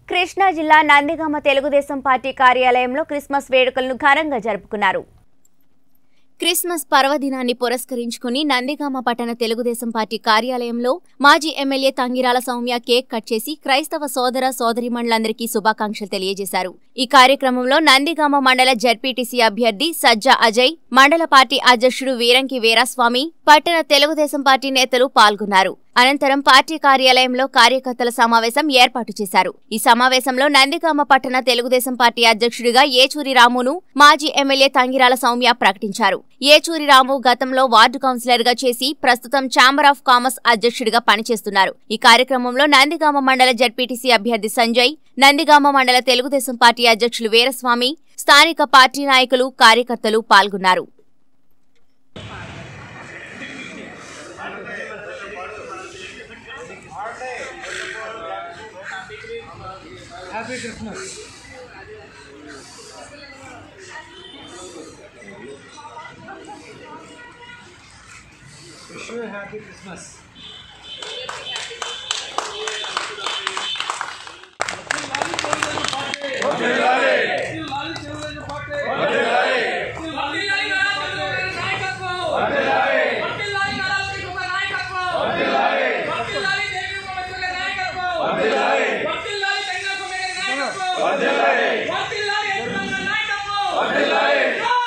కృష్ణా జిల్లా నందిగామ తెలుగుదేశం పార్టీ కార్యాలయంలో క్రిస్మస్ వేడుకలను ఘనంగా జరుపుకున్నారు. క్రిస్మస్ పర్వదినాన్ని పురస్కరించుకుని నందిగామ పట్టణ తెలుగుదేశం పార్టీ కార్యాలయంలో మాజీ MLA Tangirala Soumya cake cut చేసి క్రైస్తవ సోదర సోదరీమణులందరికీ శుభాకాంక్షలు తెలియజేశారు. ఈ కార్యక్రమంలో నందిగామ మండల జెడ్పీటీసీ అభ్యర్థి సజ్జా అజయ్, మండల పార్టీ అధ్యక్షుడు వీరంకి వీరాస్వామి, పట్టణ తెలుగుదేశం పార్టీ నేతలు పాల్గొన్నారు. అనంతరం పార్టీ కార్యాలయంలో కార్యకర్తల సమావేశం ఏర్పాటు చేశారు. ఈ సమావేశంలో నందిగామ పట్టణ తెలుగుదేశం పార్టీ అధ్యక్షుడిగా ఏచూరి రామును మాజీ ఎమ్మెల్యే తంగిరాల సౌమ్య ప్రకటించారు. ఏచూరి రాము గతంలో వార్డు కౌన్సిలర్ గా చేసి ప్రస్తుతం ఛాంబర్ ఆఫ్ కామర్స్ అధ్యక్షుడిగా పనిచేస్తున్నారు. ఈ కార్యక్రమంలో నందిగామ మండల జెడ్పీటీసీ అభ్యర్థి సంజయ్, నందిగామ మండల తెలుగుదేశం పార్టీ అధ్యక్షులు వీరస్వామి, స్థానిక పార్టీ నాయకులు, కార్యకర్తలు పాల్గొన్నారు. Happy Christmas. Wish you a happy Christmas. What